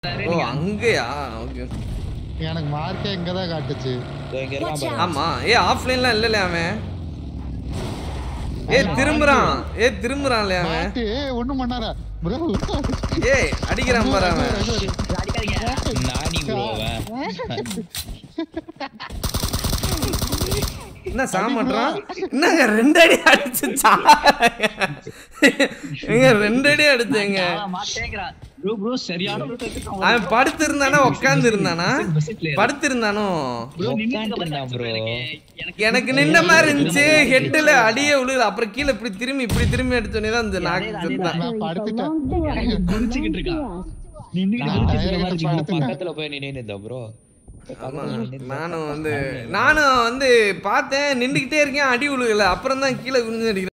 ஓ அங்கயா okay எனக்கு மார்க்கே இங்க தான் காட்டுச்சு இங்க இருக்கான் பாரு ஆமா ஆஃப்லைன்லாம் இல்லல அவன் திரும்புறான்ல அவன் பாட்டு ஒண்ணும் பண்ணாரா bro அடிக்கிறான் பாரு அவன் நானி bro அவன் என்ன சாமட்றான் என்னங்க ரெண்டு அடி அடிச்சு எங்க ரெண்டு அடி அடிச்சேங்க ப்ரோ சரியான அவன் படுத்து இருந்தானா உட்கார்ந்து இருந்தானா படுத்து இருந்தானோ ப்ரோ எனக்கு நின்ன மாதிரி இருந்துச்சு ஹெட்ல அடியே விழுது அப்புறம் கீழே இப்படி திரும்பி அடிச்சோனே தான் இந்த நாக்கு செத்தான் நான் படுத்துட்டேன் குடிச்சிட்டு இருக்கான் பக்கத்துல போய் நின்னுதா ப்ரோ நானும் வந்து பார்த்தேன் நின்றுகிட்டே இருக்கேன் அடி விழுகல அப்புறம் தான் கீழே குனிஞ்சு அடிக்கிறேன்